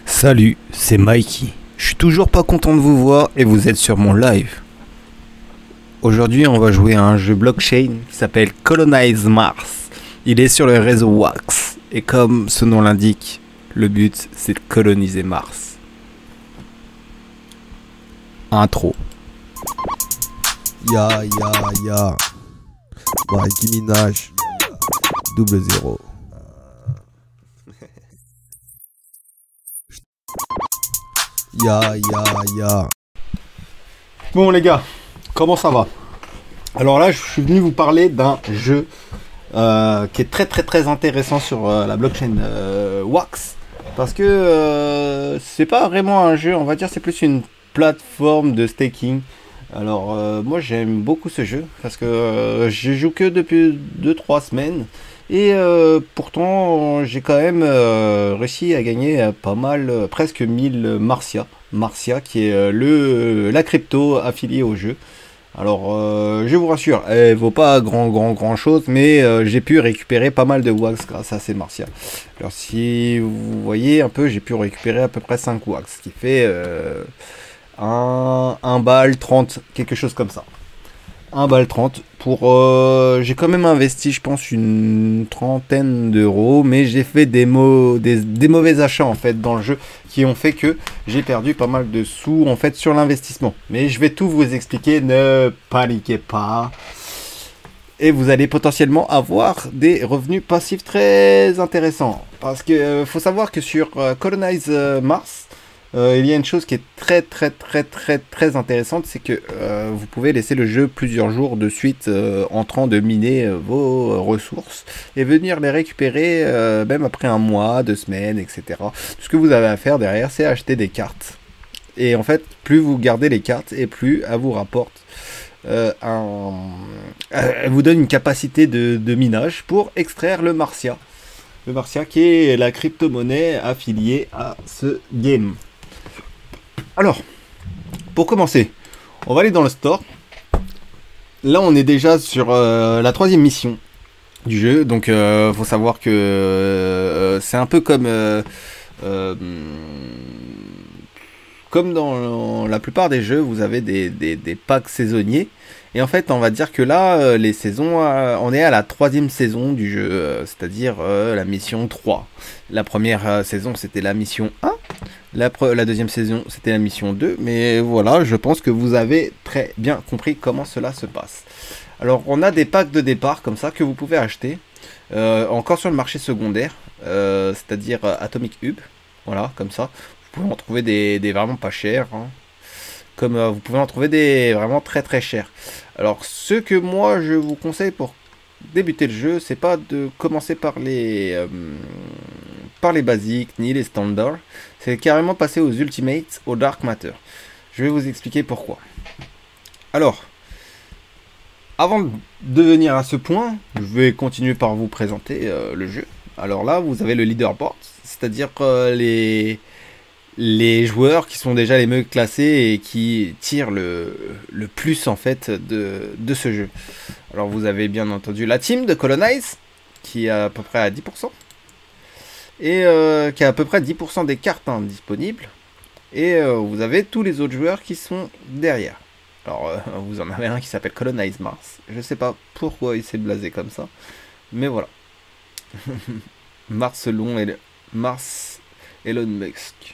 Salut, c'est Mikey. Je suis toujours pas content de vous voir et vous êtes sur mon live. Aujourd'hui, on va jouer à un jeu blockchain qui s'appelle Colonize Mars. Il est sur le réseau Wax et comme ce nom l'indique, le but c'est de coloniser Mars. Intro. Ya. Nicki Minaj. 00. Ya. Bon les gars, comment ça va? Alors là, je suis venu vous parler d'un jeu qui est très intéressant sur la blockchain Wax. Parce que c'est pas vraiment un jeu, on va dire c'est plus une plateforme de staking. Alors moi j'aime beaucoup ce jeu parce que je joue que depuis 2-3 semaines. Et pourtant j'ai quand même réussi à gagner pas mal, presque 1000 Marcia. Marcia qui est la crypto affiliée au jeu. Alors je vous rassure, elle vaut pas grand chose, mais j'ai pu récupérer pas mal de wax grâce à ces Marcia. Alors si vous voyez un peu, j'ai pu récupérer à peu près 5 wax, ce qui fait 1 balle 30, quelque chose comme ça. 1 balle 30 pour j'ai quand même investi je pense une trentaine d'euros, mais j'ai fait des mauvais achats en fait dans le jeu qui ont fait que j'ai perdu pas mal de sous en fait sur l'investissement, mais je vais tout vous expliquer, ne paniquez pas et vous allez potentiellement avoir des revenus passifs très intéressants parce que faut savoir que sur Colonize Mars, il y a une chose qui est très intéressante, c'est que vous pouvez laisser le jeu plusieurs jours de suite en train de miner vos ressources et venir les récupérer même après un mois, 2 semaines, etc. Tout ce que vous avez à faire derrière, c'est acheter des cartes. Et en fait, plus vous gardez les cartes et plus elle vous rapporte elle vous donne une capacité de minage pour extraire le Marcia. Le Marcia qui est la crypto-monnaie affiliée à ce game. Alors, pour commencer, on va aller dans le store. Là, on est déjà sur la 3e mission du jeu. Donc, faut savoir que c'est un peu comme dans la plupart des jeux, vous avez des packs saisonniers. Et en fait, on va dire que là, les saisons, on est à la 3e saison du jeu, c'est-à-dire la mission 3. La première saison, c'était la mission 1. La 2e saison, c'était la mission 2. Mais voilà, je pense que vous avez très bien compris comment cela se passe. Alors, on a des packs de départ comme ça que vous pouvez acheter. Encore sur le marché secondaire, c'est-à-dire Atomic Hub. Voilà, comme ça. Vous pouvez en trouver des vraiment pas chers. Hein. Comme vous pouvez en trouver des vraiment très chers. Alors, ce que moi, je vous conseille pour débuter le jeu, c'est pas de commencer par les basiques ni les standards, c'est carrément passer aux ultimates, au dark matter. Je vais vous expliquer pourquoi. Alors, avant de venir à ce point, je vais continuer par vous présenter le jeu. Alors là, vous avez le leaderboard, c'est-à-dire les joueurs qui sont déjà les mieux classés et qui tirent le plus en fait de ce jeu. Alors vous avez bien entendu la team de Colonize qui est à peu près à 10%. Et qui a à peu près 10% des cartes disponibles. Et vous avez tous les autres joueurs qui sont derrière. Alors vous en avez un qui s'appelle Colonize Mars. Je sais pas pourquoi il s'est blasé comme ça. Mais voilà. Mars Elon Musk.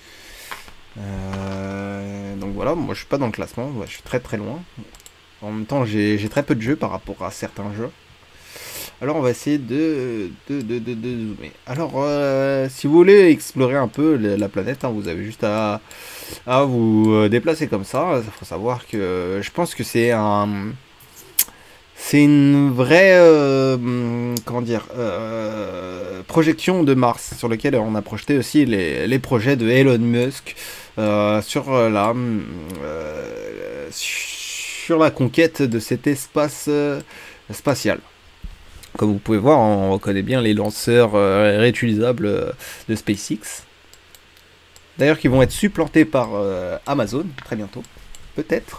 Donc voilà, moi je suis pas dans le classement, je suis très loin. En même temps j'ai très peu de jeux par rapport à certains jeux. Alors on va essayer de zoomer. Alors si vous voulez explorer un peu la planète, vous avez juste à vous déplacer comme ça. Il faut savoir que je pense que c'est une vraie comment dire projection de Mars sur lequel on a projeté aussi les projets de Elon Musk sur la conquête de cet espace spatial. Comme vous pouvez voir, on reconnaît bien les lanceurs réutilisables de SpaceX. D'ailleurs, qui vont être supplantés par Amazon très bientôt, peut-être.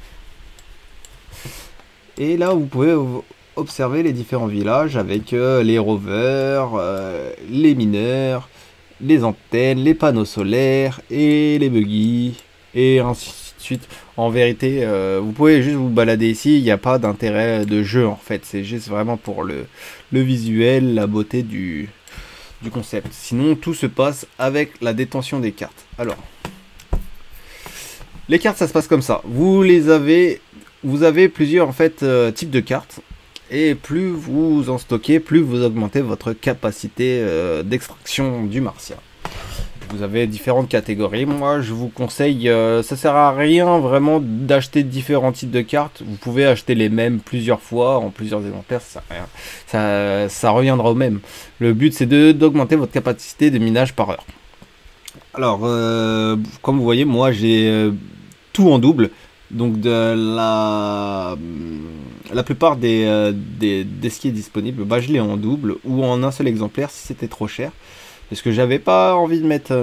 Et là, vous pouvez observer les différents villages avec les rovers, les mineurs, les antennes, les panneaux solaires et les buggy et ainsi de suite. En vérité, vous pouvez juste vous balader ici, il n'y a pas d'intérêt de jeu en fait, c'est juste vraiment pour le visuel, la beauté du concept. Sinon, tout se passe avec la détention des cartes. Alors, les cartes, ça se passe comme ça. Vous avez plusieurs en fait types de cartes. Et plus vous en stockez, plus vous augmentez votre capacité d'extraction du martien. Vous avez différentes catégories. Moi, je vous conseille, ça sert à rien vraiment d'acheter différents types de cartes. Vous pouvez acheter les mêmes plusieurs fois, en plusieurs exemplaires, ça sert à rien. Ça reviendra au même. Le but, c'est d'augmenter votre capacité de minage par heure. Alors, comme vous voyez, moi, j'ai tout en double. Donc la plupart des skis disponibles, bah, je l'ai en double ou en un seul exemplaire si c'était trop cher. Parce que j'avais pas envie de mettre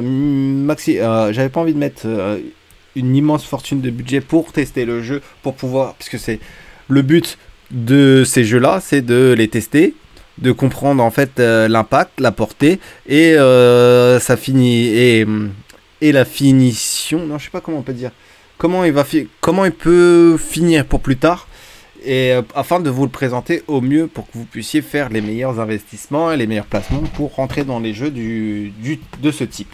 une immense fortune de budget pour tester le jeu, pour pouvoir, parce que c'est le but de ces jeux-là, c'est de les tester, de comprendre en fait l'impact, la portée et ça finit et la finition. Non, je sais pas comment on peut dire. Comment il peut finir pour plus tard, et afin de vous le présenter au mieux pour que vous puissiez faire les meilleurs investissements et les meilleurs placements pour rentrer dans les jeux de ce type.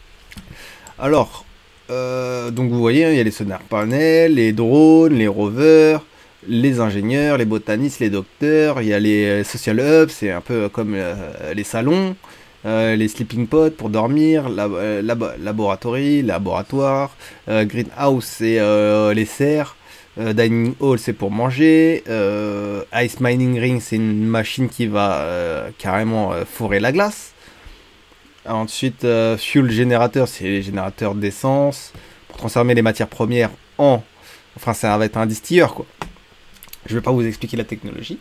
Alors, donc vous voyez, il y a les sonar panels, les drones, les rovers, les ingénieurs, les botanistes, les docteurs, il y a les social hubs, c'est un peu comme les salons. Les sleeping pods pour dormir, laboratoire, greenhouse c'est les serres, dining hall c'est pour manger, ice mining ring c'est une machine qui va carrément fourrer la glace. Ensuite fuel générateur c'est les générateurs d'essence pour transformer les matières premières enfin ça va être un distilleur quoi. Je vais pas vous expliquer la technologie.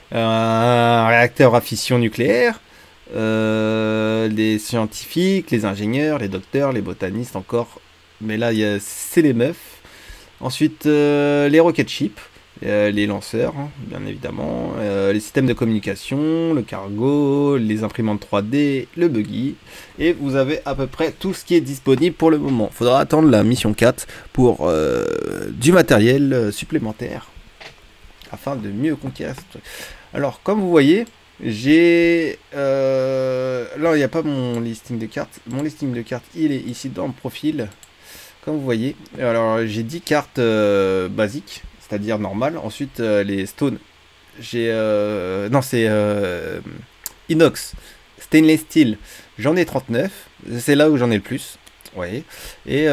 Un réacteur à fission nucléaire. Les scientifiques, les ingénieurs, les docteurs, les botanistes encore. Mais là, c'est les meufs. Ensuite, les rocket ships, les lanceurs, hein, bien évidemment. Les systèmes de communication, le cargo, les imprimantes 3D, le buggy. Et vous avez à peu près tout ce qui est disponible pour le moment. Faudra attendre la mission 4 pour du matériel supplémentaire afin de mieux conquérir ce truc. Alors, comme vous voyez, j'ai là il n'y a pas mon listing de cartes. Mon listing de cartes il est ici dans le profil. Comme vous voyez, alors j'ai 10 cartes basiques, c'est-à-dire normales. Ensuite les stones, j'ai non c'est inox, stainless steel, j'en ai 39. C'est là où j'en ai le plus. Vous voyez. Et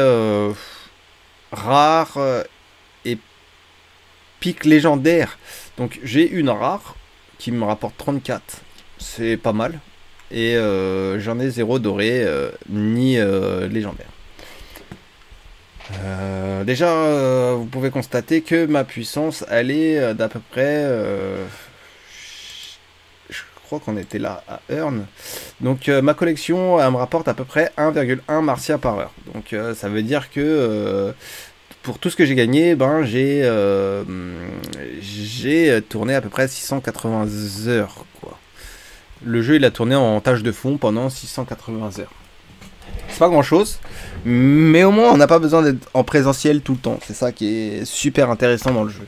rare et pique légendaire. Donc j'ai une rare qui me rapporte 34, c'est pas mal, et j'en ai 0 doré ni légendaire. Déjà vous pouvez constater que ma puissance elle est d'à peu près je crois qu'on était là à Earn, donc ma collection elle me rapporte à peu près 1,1 martia par heure, donc ça veut dire que pour tout ce que j'ai gagné, ben j'ai tourné à peu près 680 heures, quoi. Le jeu, il a tourné en tâche de fond pendant 680 heures. C'est pas grand chose, mais au moins, on n'a pas besoin d'être en présentiel tout le temps. C'est ça qui est super intéressant dans le jeu.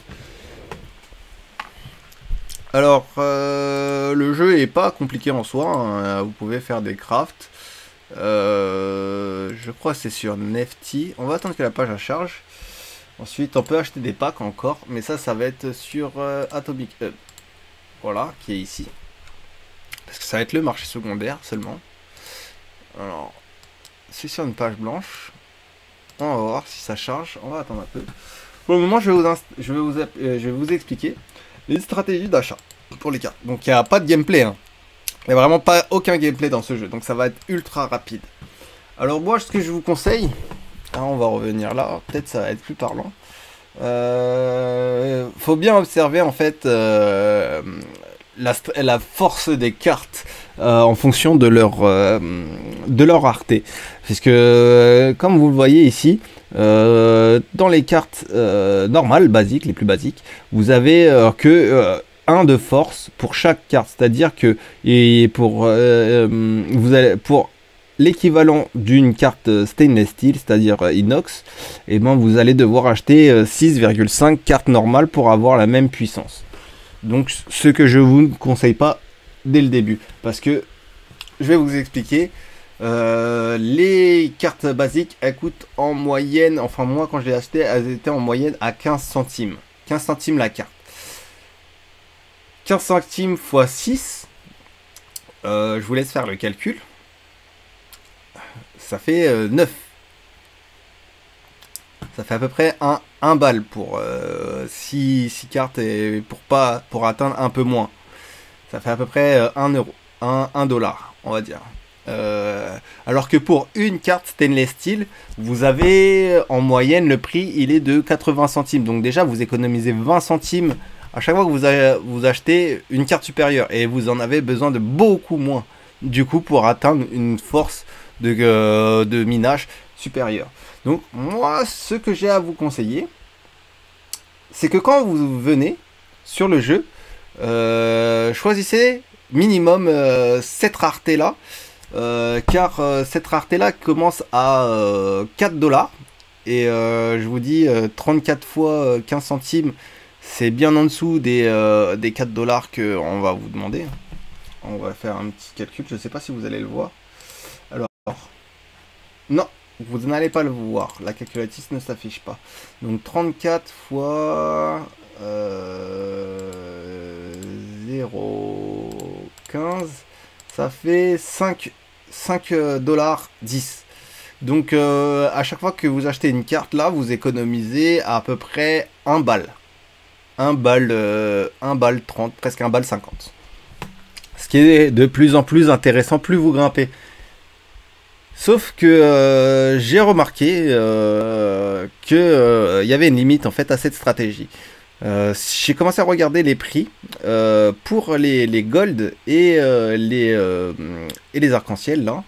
Alors, le jeu est pas compliqué en soi, hein. Vous pouvez faire des crafts. Je crois que c'est sur Nefty. On va attendre que la page charge. Ensuite, on peut acheter des packs encore, mais ça va être sur Atomic Hub. Voilà, qui est ici. Parce que ça va être le marché secondaire seulement. Alors, c'est sur une page blanche. On va voir si ça charge. On va attendre un peu. Pour le moment, je vais vous expliquer les stratégies d'achat pour les cartes. Donc, il n'y a pas de gameplay. Hein. Il n'y a vraiment pas aucun gameplay dans ce jeu. Donc, ça va être ultra rapide. Alors, moi, ce que je vous conseille... on va revenir là, peut-être ça va être plus parlant. Faut bien observer en fait la force des cartes en fonction de leur rareté. Puisque comme vous le voyez ici, dans les cartes normales, basiques, les plus basiques, vous avez que 1 de force pour chaque carte. C'est-à-dire que pour l'équivalent d'une carte stainless steel, c'est-à-dire inox, et ben vous allez devoir acheter 6,5 cartes normales pour avoir la même puissance. Donc ce que je vous conseille pas dès le début, parce que je vais vous expliquer. Les cartes basiques, elles coûtent en moyenne, enfin moi quand je l'ai acheté, elles étaient en moyenne à 15 centimes. 15 centimes la carte. 15 centimes x 6, je vous laisse faire le calcul. Ça fait 9. Ça fait à peu près 1 balle pour 6 cartes et pour atteindre un peu moins. Ça fait à peu près 1 euro, 1 dollar, on va dire. Alors que pour une carte stainless steel, vous avez en moyenne le prix, il est de 80 centimes. Donc déjà, vous économisez 20 centimes à chaque fois que vous achetez une carte supérieure. Et vous en avez besoin de beaucoup moins, du coup, pour atteindre une force de minage supérieure. Donc moi, ce que j'ai à vous conseiller, c'est que quand vous venez sur le jeu, choisissez minimum cette rareté là, car cette rareté là commence à 4 dollars, et je vous dis 34 fois 15 centimes, c'est bien en dessous des 4 dollars qu'on va vous demander. On va faire un petit calcul, je ne sais pas si vous allez le voir. Alors, non, vous n'allez pas le voir, la calculatrice ne s'affiche pas. Donc 34 fois 0,15, ça fait 5 dollars 10. Donc à chaque fois que vous achetez une carte là, vous économisez à peu près 1 balle. 1 balle 30, presque 1 balle 50. Ce qui est de plus en plus intéressant plus vous grimpez. Sauf que j'ai remarqué qu'il y avait une limite en fait à cette stratégie. J'ai commencé à regarder les prix pour les gold et les arcs-en-ciel là.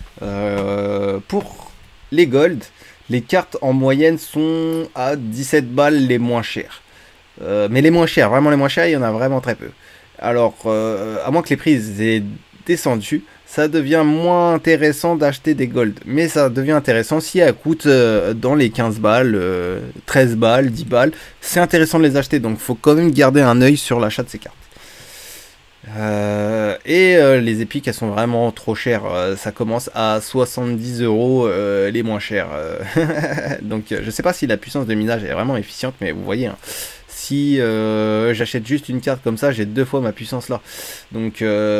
Pour les gold, les cartes en moyenne sont à 17 balles les moins chères. Mais les moins chères, vraiment les moins chères, il y en a vraiment très peu. Alors, à moins que les prix aient descendu, ça devient moins intéressant d'acheter des gold. Mais ça devient intéressant si elles coûtent dans les 15 balles, 13 balles, 10 balles. C'est intéressant de les acheter, donc il faut quand même garder un œil sur l'achat de ces cartes. Les épiques, elles sont vraiment trop chères. Ça commence à 70 euros les moins chères. Donc je sais pas si la puissance de minage est vraiment efficiente, mais vous voyez, hein, si j'achète juste une carte comme ça, j'ai 2 fois ma puissance là. Donc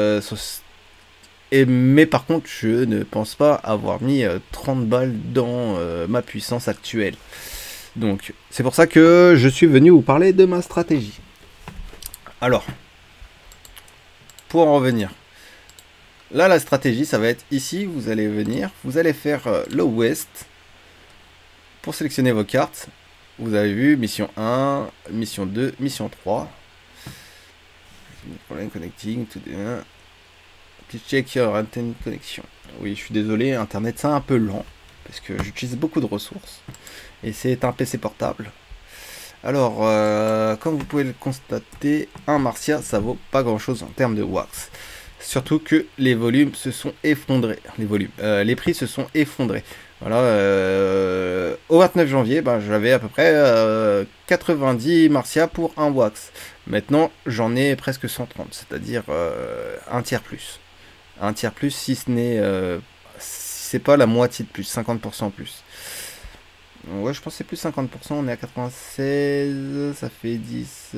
mais par contre, je ne pense pas avoir mis 30 balles dans ma puissance actuelle. Donc c'est pour ça que je suis venu vous parler de ma stratégie. Alors, pour en revenir, là la stratégie ça va être ici, vous allez venir, vous allez faire le West pour sélectionner vos cartes. Vous avez vu mission 1, mission 2, mission 3. Problème connecting, tout bien. Please check your internet connection. Oui, je suis désolé, internet c'est un peu lent parce que j'utilise beaucoup de ressources et c'est un PC portable. Alors, comme vous pouvez le constater, un Martia, ça vaut pas grand chose en termes de wax. Surtout que les volumes se sont effondrés. Les prix se sont effondrés. Voilà, au 29 janvier, ben, j'avais à peu près 90 Martia pour un wax. Maintenant, j'en ai presque 130, c'est-à-dire un tiers plus. Un tiers plus, si ce n'est, si c'est pas la moitié de plus, 50% plus. Ouais, je pense que c'est plus 50%, on est à 96, ça fait 10,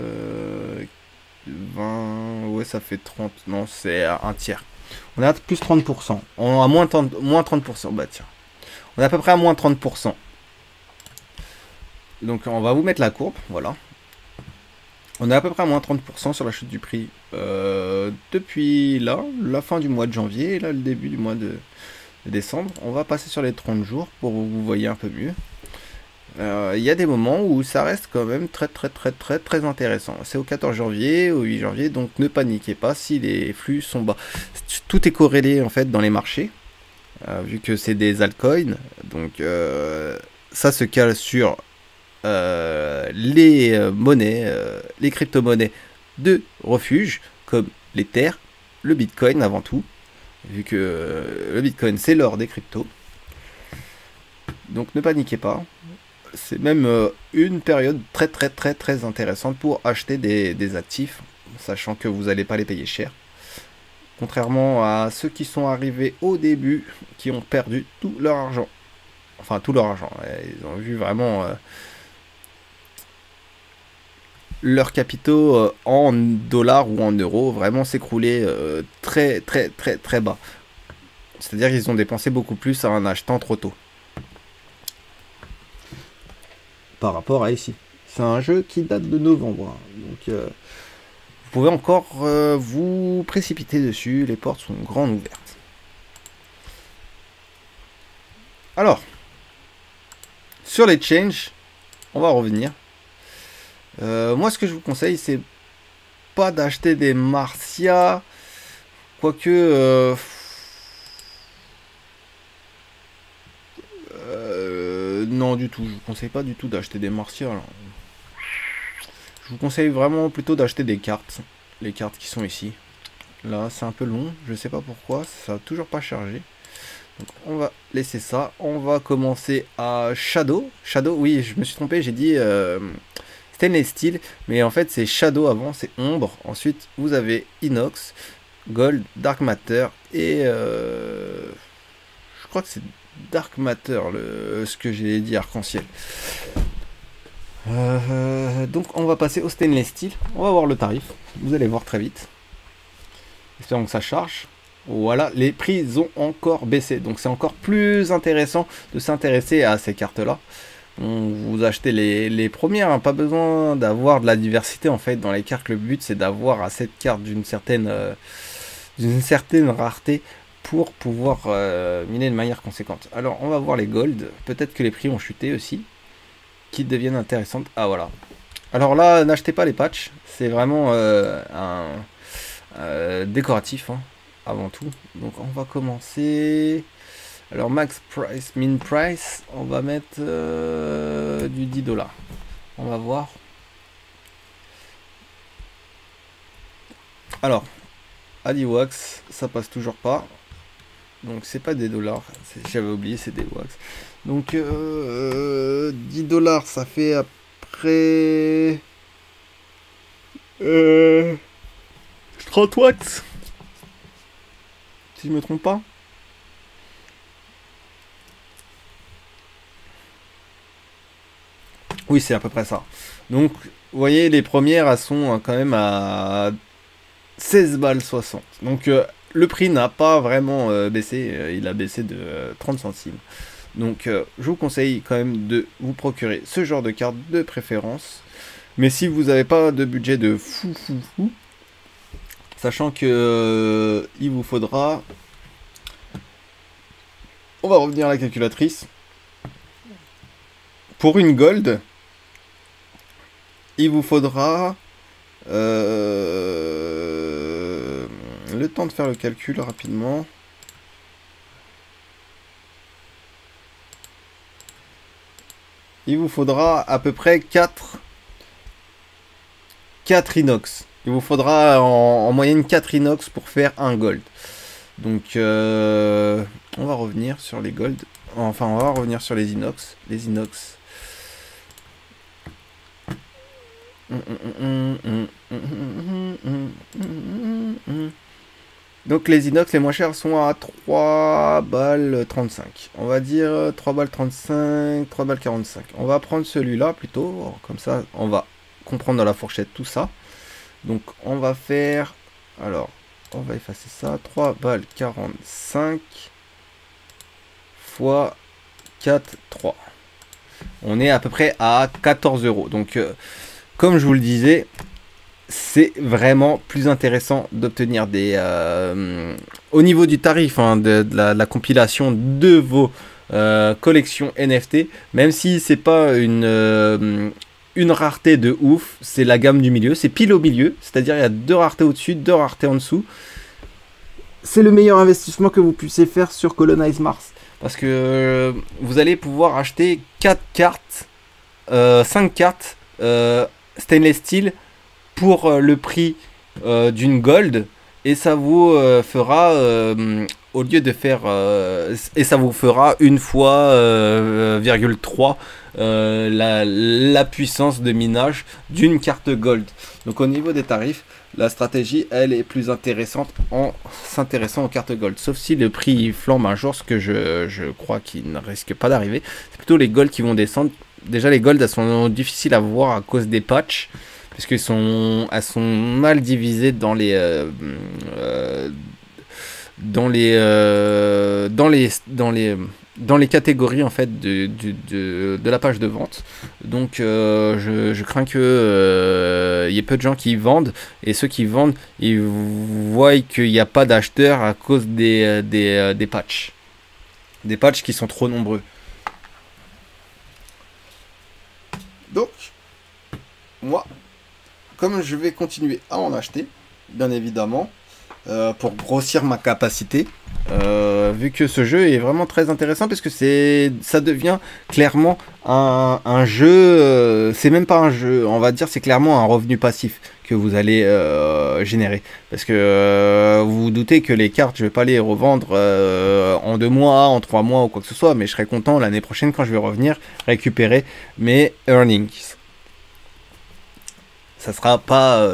20, ouais, ça fait 30, non, c'est un tiers. On est à plus 30%, on a moins 30%, bah tiens. On est à peu près à moins 30%. Donc on va vous mettre la courbe, voilà. On est à peu près à moins 30% sur la chute du prix depuis là, la fin du mois de janvier et là le début du mois de décembre. On va passer sur les 30 jours pour que vous voyez un peu mieux. Il y a des moments où ça reste quand même très intéressant. C'est au 14 janvier, au 8 janvier, donc ne paniquez pas si les flux sont bas. Tout est corrélé en fait dans les marchés, vu que c'est des altcoins. Donc ça se cale sur les monnaies, les crypto-monnaies de refuge, comme l'Ether, le Bitcoin avant tout. vu que le Bitcoin c'est l'or des cryptos. Donc ne paniquez pas. C'est même une période très intéressante pour acheter des actifs, sachant que vous n'allez pas les payer cher. Contrairement à ceux qui sont arrivés au début, qui ont perdu tout leur argent. Enfin, tout leur argent. Ils ont vu vraiment leurs capitaux en dollars ou en euros vraiment s'écrouler très bas. C'est-à-dire qu'ils ont dépensé beaucoup plus en achetant trop tôt. Par rapport à ici. C'est un jeu qui date de novembre. Donc, vous pouvez encore vous précipiter dessus. Les portes sont grandes ouvertes. Alors, sur les changes, on va revenir. Moi, ce que je vous conseille, c'est pas d'acheter des Martia. Quoique... non, du tout. Je vous conseille pas du tout d'acheter des Martia. Là. Je vous conseille vraiment plutôt d'acheter des cartes. Les cartes qui sont ici. Là, c'est un peu long. Je sais pas pourquoi. Ça a toujours pas chargé. Donc, on va laisser ça. On va commencer à Shadow. Shadow, oui, je me suis trompé. J'ai dit Stainless Steel. Mais en fait, c'est Shadow avant. C'est Ombre. Ensuite, vous avez Inox, Gold, Dark Matter. Et je crois que c'est Dark Matter, ce que j'ai dit arc-en-ciel. Donc on va passer au Stainless Steel. On va voir le tarif. Vous allez voir très vite. Espérons que ça charge. Voilà, les prix ont encore baissé. Donc c'est encore plus intéressant de s'intéresser à ces cartes-là. Vous achetez les premières. Hein, pas besoin d'avoir de la diversité en fait dans les cartes. Le but c'est d'avoir à cette carte d'une certaine rareté pour pouvoir miner de manière conséquente. Alors on va voir les gold, peut-être que les prix ont chuté aussi, qui deviennent intéressantes. Ah voilà. Alors là, n'achetez pas les patchs, c'est vraiment un décoratif hein, avant tout. Donc on va commencer. Alors max price, min price, on va mettre du 10 $. On va voir. Alors, AdiWax, ça passe toujours pas. Donc c'est pas des dollars, j'avais oublié, c'est des wax. Donc 10 $, ça fait après 30 wax. Si je me trompe pas. Oui, c'est à peu près ça. Donc, vous voyez, les premières, elles sont quand même à 16 balles 60. Donc, le prix n'a pas vraiment baissé. Il a baissé de 30 centimes. Donc, je vous conseille quand même de vous procurer ce genre de carte de préférence. Mais si vous n'avez pas de budget de fou, sachant que il vous faudra... On va revenir à la calculatrice. Pour une gold, il vous faudra le temps de faire le calcul rapidement. Il vous faudra à peu près 4 inox. Il vous faudra en moyenne 4 inox pour faire un gold. Donc on va revenir sur les gold. Enfin on va revenir sur les inox. Les inox. Donc les inox les moins chers sont à 3 balles 35. On va dire 3 balles 35, 3 balles 45. On va prendre celui-là plutôt. Comme ça on va comprendre dans la fourchette tout ça. Donc on va faire... Alors on va effacer ça. 3 balles 45 fois 4, 3. On est à peu près à 14 €. Donc comme je vous le disais, c'est vraiment plus intéressant d'obtenir des... au niveau du tarif, hein, de la compilation de vos collections NFT, même si c'est pas une rareté de ouf, c'est la gamme du milieu, c'est pile au milieu, c'est-à-dire il y a 2 raretés au-dessus, 2 raretés en dessous. C'est le meilleur investissement que vous puissiez faire sur Colonize Mars, parce que vous allez pouvoir acheter 4 cartes, 5 cartes Stainless Steel pour le prix d'une gold, Et ça vous fera, au lieu de faire, et ça vous fera une fois, 0,3 la puissance de minage d'une carte gold. Donc au niveau des tarifs, la stratégie, elle est plus intéressante en s'intéressant aux cartes gold. Sauf si le prix flambe un jour, ce que je crois qu'il ne risque pas d'arriver. C'est plutôt les golds qui vont descendre. Déjà les golds, elles sont difficiles à voir à cause des patchs. Parce qu'elles sont mal divisées dans les dans les catégories en fait de la page de vente. Donc je crains que y ait peu de gens qui vendent, et ceux qui vendent, ils voient qu'il n'y a pas d'acheteurs à cause des patchs. Des patchs qui sont trop nombreux. Donc, moi, comme je vais continuer à en acheter, bien évidemment, pour grossir ma capacité, vu que ce jeu est vraiment très intéressant, parce que ça devient clairement un jeu, c'est même pas un jeu, on va dire, c'est clairement un revenu passif que vous allez générer, parce que vous vous doutez que les cartes, je vais pas les revendre en 2 mois, en 3 mois ou quoi que ce soit, mais je serai content l'année prochaine quand je vais revenir récupérer mes earnings. Ça sera pas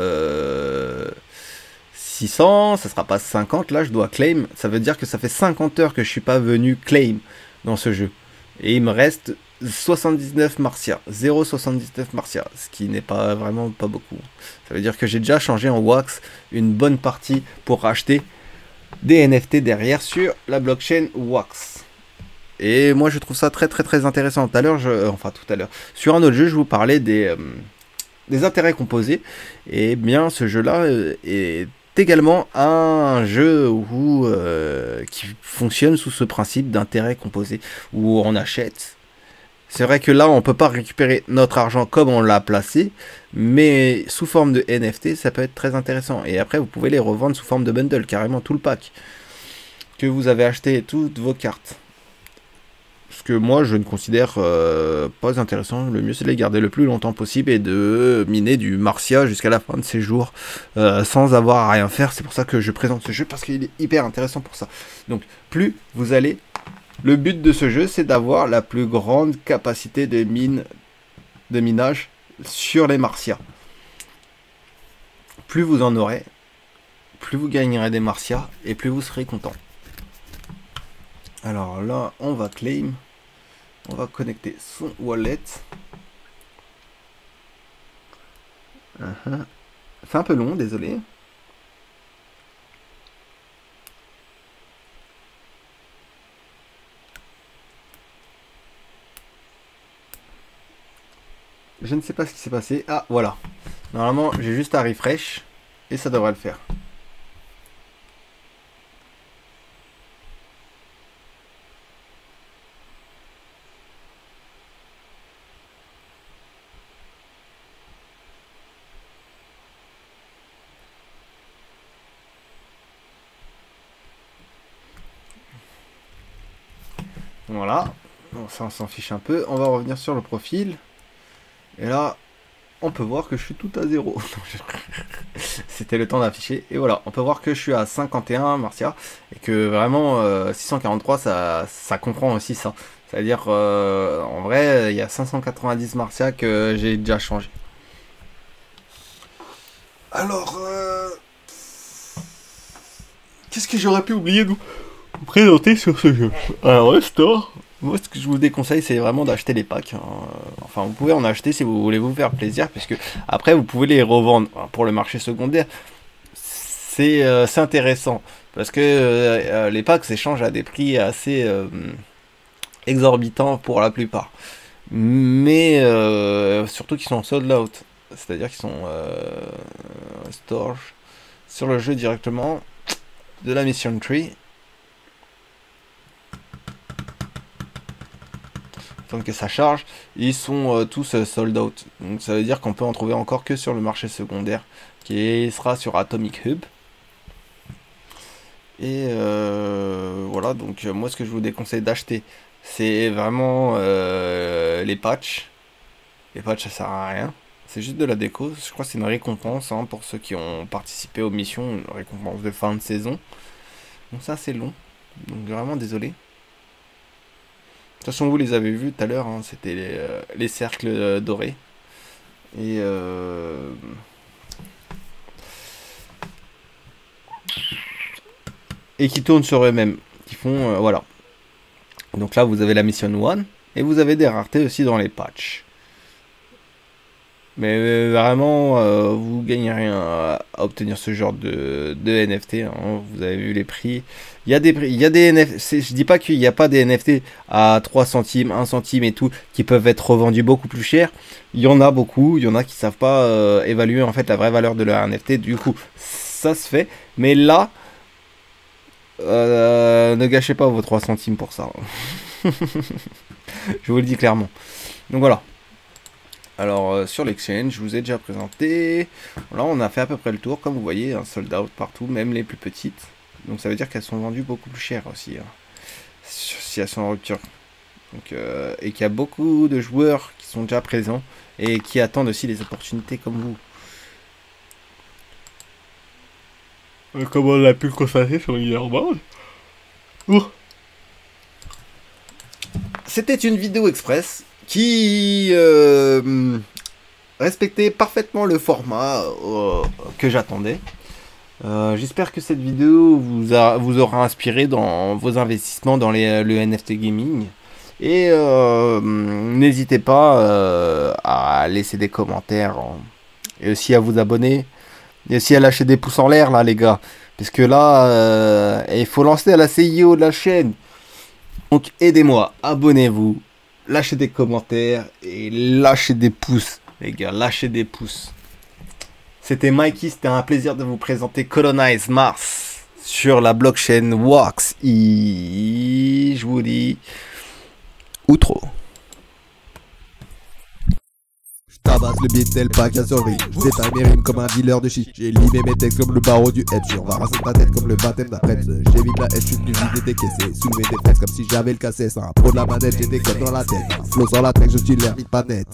600, ça sera pas 50, là je dois claim, ça veut dire que ça fait 50 heures que je suis pas venu claim dans ce jeu. Et il me reste 79 Martia, 0,79 Martia, ce qui n'est pas vraiment pas beaucoup. Ça veut dire que j'ai déjà changé en wax une bonne partie pour racheter des NFT derrière sur la blockchain Wax. Et moi je trouve ça très intéressant. Tout à l'heure, sur un autre jeu, je vous parlais des intérêts composés. Et bien ce jeu-là est également un jeu qui fonctionne sous ce principe d'intérêt composé, où on achète. C'est vrai que là, on peut pas récupérer notre argent comme on l'a placé, mais sous forme de NFT, ça peut être très intéressant. Et après, vous pouvez les revendre sous forme de bundle, carrément tout le pack que vous avez acheté, toutes vos cartes. Ce que moi, je ne considère pas intéressant. Le mieux, c'est de les garder le plus longtemps possible et de miner du Martia jusqu'à la fin de ses jours sans avoir à rien faire. C'est pour ça que je présente ce jeu, parce qu'il est hyper intéressant pour ça. Donc, plus vous allez... Le but de ce jeu, c'est d'avoir la plus grande capacité de minage sur les Martia. Plus vous en aurez, plus vous gagnerez des Martia et plus vous serez content. Alors là, on va claim. On va connecter son wallet. C'est un peu long, désolé. Je ne sais pas ce qui s'est passé. Ah, voilà. Normalement, j'ai juste à refresh et ça devrait le faire. Voilà. Bon, ça, on s'en fiche un peu. On va revenir sur le profil. Et là, on peut voir que je suis tout à 0. C'était le temps d'afficher. Et voilà, on peut voir que je suis à 51 Martia. Et que vraiment, 643, ça comprend aussi ça. C'est-à-dire, en vrai, il y a 590 Martia que j'ai déjà changé. Alors, qu'est-ce que j'aurais pu oublier de vous présenter sur ce jeu? Alors, le store... Moi, ce que je vous déconseille, c'est vraiment d'acheter les packs. Enfin, vous pouvez en acheter si vous voulez vous faire plaisir, puisque après, vous pouvez les revendre pour le marché secondaire. C'est intéressant, parce que les packs s'échangent à des prix assez exorbitants pour la plupart. Mais surtout qu'ils sont sold out, c'est-à-dire qu'ils sont store sur le jeu directement de la mission tree. Que ça charge, ils sont tous sold out. Donc ça veut dire qu'on peut en trouver encore que sur le marché secondaire, qui sera sur Atomic Hub. Et voilà, donc moi ce que je vous déconseille d'acheter, c'est vraiment les patchs. Les patchs, ça sert à rien. C'est juste de la déco. Je crois que c'est une récompense hein, pour ceux qui ont participé aux missions, une récompense de fin de saison. Donc ça c'est long. Donc vraiment désolé. De toute façon vous les avez vus tout à l'heure, hein, c'était les cercles dorés. Et qui tournent sur eux-mêmes. Qui font... voilà. Donc là vous avez la mission 1. Et vous avez des raretés aussi dans les patchs. Mais vraiment, vous gagnez rien à obtenir ce genre de NFT. Hein. Vous avez vu les prix. Il y a des NFT. Je dis pas qu'il n'y a pas des NFT à 3 centimes, 1 centime et tout, qui peuvent être revendus beaucoup plus cher. Il y en a beaucoup. Il y en a qui savent pas évaluer en fait la vraie valeur de leur NFT. Du coup, ça se fait. Mais là, ne gâchez pas vos 3 centimes pour ça. Je vous le dis clairement. Donc voilà. Alors sur l'exchange, je vous ai déjà présenté. Là on a fait à peu près le tour. Comme vous voyez, un sold out partout, même les plus petites. Donc ça veut dire qu'elles sont vendues beaucoup plus cher aussi. Hein, si elles sont en rupture. Donc, et qu'il y a beaucoup de joueurs qui sont déjà présents. Et qui attendent aussi les opportunités comme vous. Comme on a pu le constater sur le leaderboard. C'était une vidéo express qui respectait parfaitement le format que j'attendais. J'espère que cette vidéo vous aura inspiré dans vos investissements dans le NFT gaming. Et n'hésitez pas à laisser des commentaires et aussi à vous abonner. Et aussi à lâcher des pouces en l'air là les gars. Parce que là, il faut lancer à la CIO de la chaîne. Donc aidez-moi, abonnez-vous, lâchez des commentaires et lâchez des pouces, les gars, lâchez des pouces. C'était Mikey, c'était un plaisir de vous présenter Colonize Mars sur la blockchain Wax. Je vous dis, outro. Tabasse le beat tel pas qu'à survie. Je détaille mes rimes comme un dealer de shit. J'ai limé mes textes comme le barreau du hedge. On va raser ta tête comme le baptême d'après. J'évite la haine, je suis venu vider des caissés. Soulever des fesses comme si j'avais le cassé. C'est un pro de la manette, j'ai des codes dans la tête. Un flow sur la tête, je suis l'air vite pas net.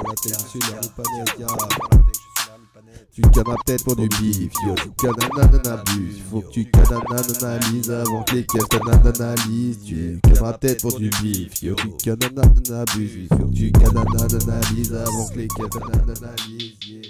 Tu cannes ma tête pour du bif, yo, tu cannes abuse. Faut que tu cannes analyse avant que les caisses t'analysent. Tu cannes ma tête pour du bif, yo, tu cannes abuse. Faut que tu cannes analyse avant que les caisses t'analysent.